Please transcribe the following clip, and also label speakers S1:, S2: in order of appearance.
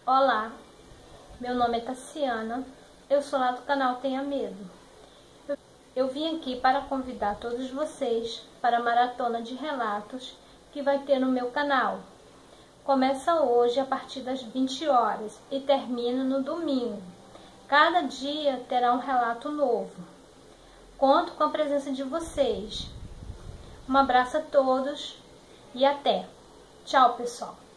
S1: Olá, meu nome é Tassiana, eu sou lá do canal Tenha Medo. Eu vim aqui para convidar todos vocês para a maratona de relatos que vai ter no meu canal. Começa hoje a partir das 20 horas e termina no domingo. Cada dia terá um relato novo. Conto com a presença de vocês. Um abraço a todos e até. Tchau, pessoal.